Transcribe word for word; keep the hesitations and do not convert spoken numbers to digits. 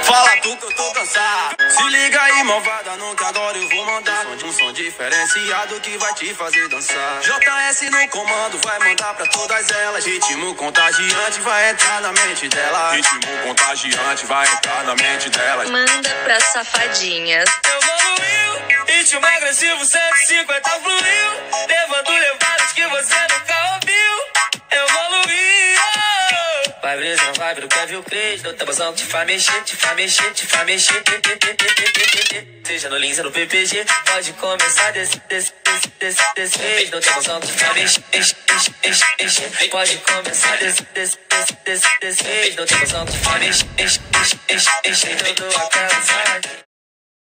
Fala tu que eu tô cansado. Se liga aí, malvada, não que agora eu vou mandar um som, um som diferenciado que vai te fazer dançar. J S no comando, vai mandar pra todas elas. Ritmo contagiante vai entrar na mente dela. Ritmo contagiante vai entrar na mente delas. Manda pra safadinhas. Evoluiu, ritmo agressivo cento e cinquenta fluiu, levando levadas que você nunca ouviu. Evoluiu. Vai brisa, não vai, não quer ver o Cris. No tabuzão que te faz mexer, te faz mexer, te faz mexer. Seja no Lins ou no P P G, pode começar desse, desse, desse, desse, desse vez. No tabuzão que te faz mexer, mexer, mexer, mexer. Pode começar desse, desse, desse, desse, desse vez. No tabuzão que te faz mexer, mexer, mexer, mexer. Todo aquela side.